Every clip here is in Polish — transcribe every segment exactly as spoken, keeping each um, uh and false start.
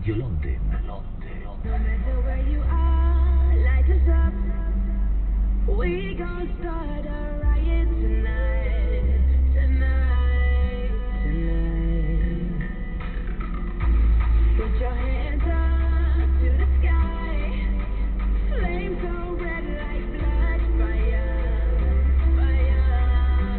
Radio Londyn. No matter where you are, light us up. We gon' start a riot tonight, tonight, tonight. Put your hands up to the sky. Flames so red like blood, fire, fire.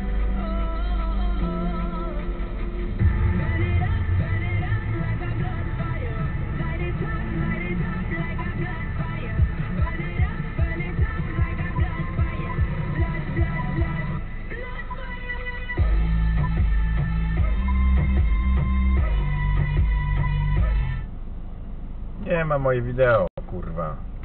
Oh, burn it up, burn it up like a blood fire. Light it up, light it up like a blood fire. Burn it up, burn it up like a blood fire. Blood, blood, blood, blood fire. Nie ma moje wideo, kurwa.